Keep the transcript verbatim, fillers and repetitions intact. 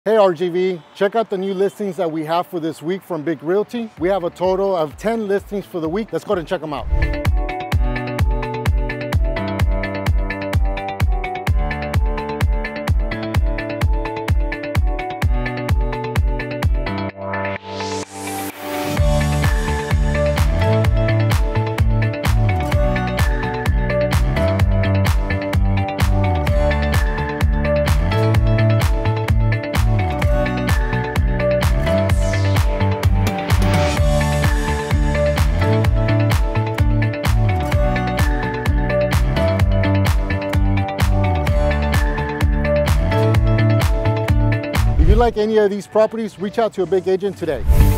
Hey R G V, check out the new listings that we have for this week from Big Realty. We have a total of ten listings for the week. Let's go ahead and check them out. If you like any of these properties, reach out to a big agent today.